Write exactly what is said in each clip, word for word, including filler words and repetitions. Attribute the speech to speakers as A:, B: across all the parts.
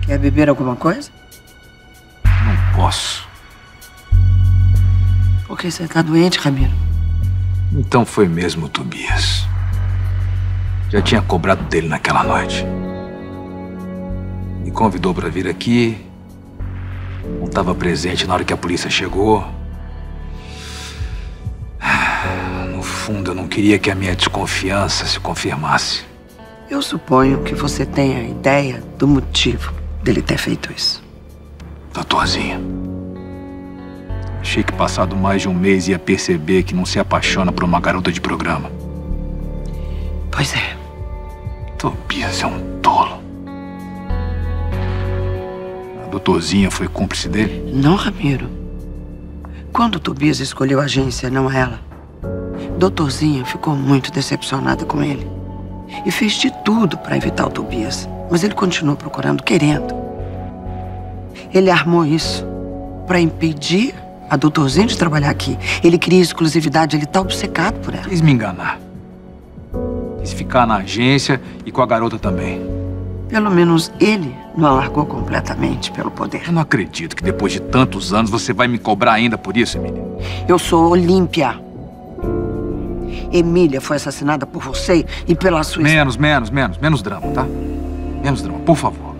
A: Quer beber alguma coisa?
B: Não posso.
A: Por que você tá doente, Ramiro?
B: Então foi mesmo o Tobias. Já tinha cobrado dele naquela noite. Me convidou para vir aqui. Não estava presente na hora que a polícia chegou. No fundo, eu não queria que a minha desconfiança se confirmasse.
A: Eu suponho que você tenha ideia do motivo dele ter feito isso.
B: Doutorzinha. Achei que passado mais de um mês ia perceber que não se apaixona por uma garota de programa.
A: Pois é.
B: Tobias é um tolo. A doutorzinha foi cúmplice dele?
A: Não, Ramiro. Quando o Tobias escolheu a agência, não ela, doutorzinha ficou muito decepcionada com ele. E fez de tudo para evitar o Tobias. Mas ele continuou procurando, querendo. Ele armou isso para impedir a doutorzinha de trabalhar aqui. Ele queria exclusividade, ele tá obcecado por ela.
B: Quis me enganar. Quis ficar na agência e com a garota também.
A: Pelo menos ele não a largou completamente pelo poder.
B: Eu não acredito que depois de tantos anos você vai me cobrar ainda por isso, Emília.
A: Eu sou Olímpia. Emília foi assassinada por você e pela sua...
B: Menos, menos, menos. Menos drama, tá? Menos drama, por favor.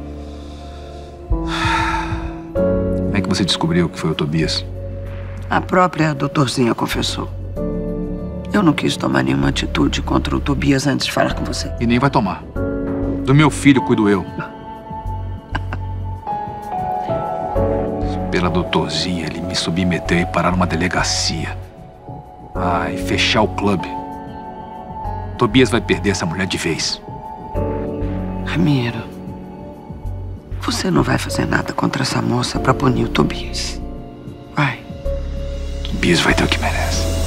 B: Como é que você descobriu que foi o Tobias?
A: A própria doutorzinha confessou. Eu não quis tomar nenhuma atitude contra o Tobias antes de falar com você.
B: E nem vai tomar. Do meu filho cuido eu. Pela doutorzinha, ele me submeteu e parar numa delegacia. Ah, e fechar o clube. Tobias vai perder essa mulher de vez.
A: Ramiro, você não vai fazer nada contra essa moça pra punir o Tobias. Vai.
B: Tobias vai ter o que merece.